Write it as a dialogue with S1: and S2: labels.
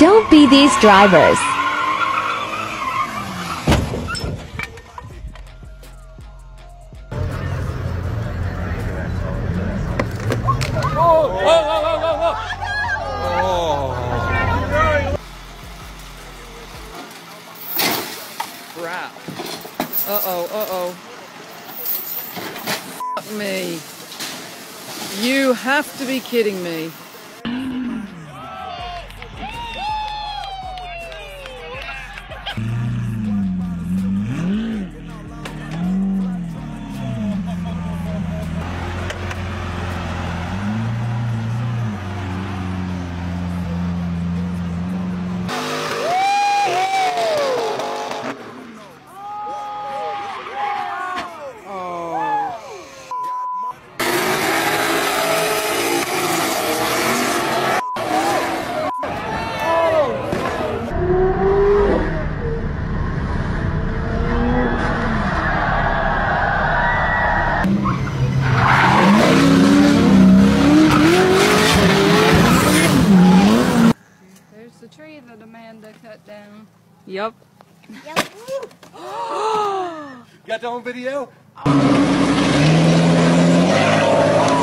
S1: Don't be these drivers.
S2: Crap. Uh-oh. Fuck me. You have to be kidding me.
S3: There's the tree that Amanda cut down.
S2: Yup.
S4: Got that on video?